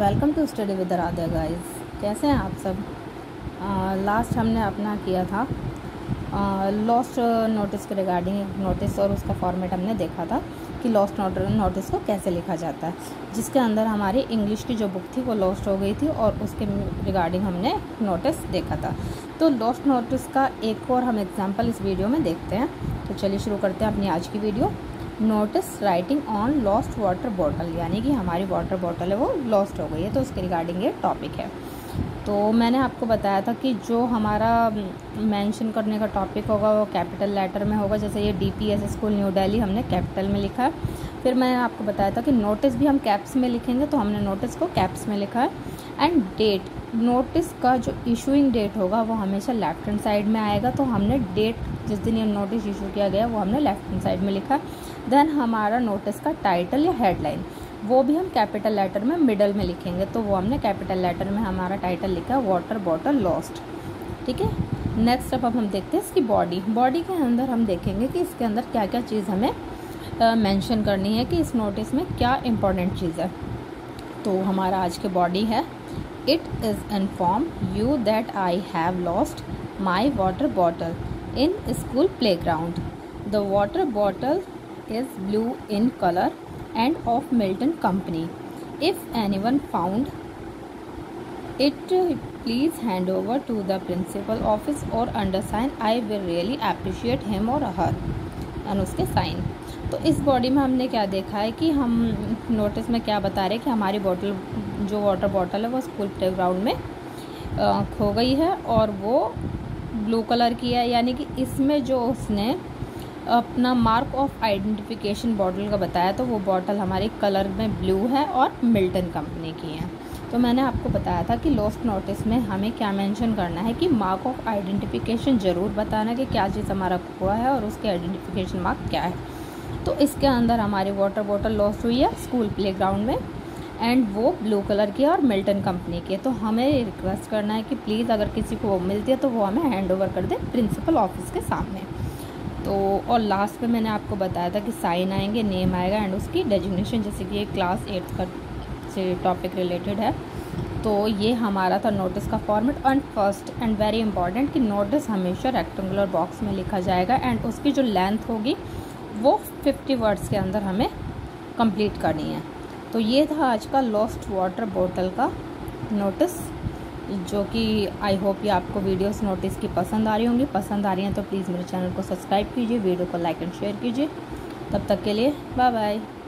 Welcome to study with Radha guys. कैसे हैं आप सब। लास्ट हमने अपना किया था लॉस्ट नोटिस के रिगार्डिंग एक नोटिस और उसका फॉर्मेट हमने देखा था कि लॉस्ट नोटिस को कैसे लिखा जाता है, जिसके अंदर हमारी इंग्लिश की जो बुक थी वो लॉस्ट हो गई थी और उसके रिगार्डिंग हमने नोटिस देखा था। तो लॉस्ट नोटिस का एक और हम एग्जांपल इस वीडियो में देखते हैं। तो चलिए शुरू करते हैं अपनी आज की video. Notice writing on lost water bottle, यानी कि हमारी वाटर बॉटल है वो लॉस्ट हो गई है, तो उसके रिगार्डिंग ये टॉपिक है। तो मैंने आपको बताया था कि जो हमारा मेंशन करने का टॉपिक होगा वो कैपिटल लेटर में होगा। जैसे ये DPS स्कूल न्यू दिल्ली हमने कैपिटल में लिखा है। फिर मैंने आपको बताया था कि नोटिस भी हम कैप्स में लिखेंगे, तो हमने नोटिस को कैप्स में लिखा है। एंड डेट, नोटिस का जो इशूइंग डेट होगा वो हमेशा लेफ्ट हैंड साइड में आएगा, तो हमने डेट जिस दिन ये नोटिस इशू किया गया वो हमने लेफ्ट हैंड साइड में लिखा। देन हमारा नोटिस का टाइटल या हेडलाइन वो भी हम कैपिटल लेटर में मिडल में लिखेंगे, तो वो हमने कैपिटल लेटर में हमारा टाइटल लिखा है वाटर बॉटल लॉस्ट। ठीक है। नेक्स्ट अब हम देखते हैं इसकी बॉडी के अंदर हम देखेंगे कि इसके अंदर क्या क्या चीज़ हमें मेंशन करनी है कि इस नोटिस में क्या इंपॉर्टेंट चीज़ है। तो हमारा आज के बॉडी है, it is inform you that I have lost my water bottle in school play ground. The water bottle is blue in color and of Milton Company. If anyone found it, please hand over to the principal office or undersign. I will really appreciate him or her. and उसके sign. तो इस body में हमने क्या देखा है कि हम नोटिस में क्या बता रहे हैं कि हमारी बॉटल जो वाटर बॉटल है वो स्कूल प्ले ग्राउंड में खो गई है और वो ब्लू कलर की है, यानी कि इसमें जो उसने अपना मार्क ऑफ आइडेंटिफिकेशन बॉटल का बताया तो वो बॉटल हमारी कलर में ब्लू है और मिल्टन कंपनी की है। तो मैंने आपको बताया था कि लॉस्ट नोटिस में हमें क्या मेंशन करना है कि मार्क ऑफ आइडेंटिफिकेशन ज़रूर बताना कि क्या चीज़ हमारा हुआ है और उसके आइडेंटिफिकेशन मार्क क्या है। तो इसके अंदर हमारी वाटर बॉटल लॉस्ट हुई है स्कूल प्ले ग्राउंड में एंड वो ब्लू कलर की है और मिल्टन कंपनी की है। तो हमें रिक्वेस्ट करना है कि प्लीज़ अगर किसी को वो मिलती है तो वो हमें हैंड ओवर कर दे प्रिंसिपल ऑफिस के सामने। तो और लास्ट में मैंने आपको बताया था कि साइन आएंगे, नेम आएगा एंड उसकी डेजिग्नेशन, जैसे कि ये क्लास 8 का से टॉपिक रिलेटेड है। तो ये हमारा था नोटिस का format. And first and very important कि नोटिस हमेशा रेक्टेंगुलर बॉक्स में लिखा जाएगा एंड उसकी जो लेंथ होगी वो 50 वर्ड्स के अंदर हमें कंप्लीट करनी है। तो ये था आज का लॉस्ट वाटर बॉटल का नोटिस, जो कि आई होप ये आपको वीडियोस नोटिस की पसंद आ रही होंगी। पसंद आ रही हैं तो प्लीज़ मेरे चैनल को सब्सक्राइब कीजिए, वीडियो को लाइक एंड शेयर कीजिए। तब तक के लिए बाय बाय।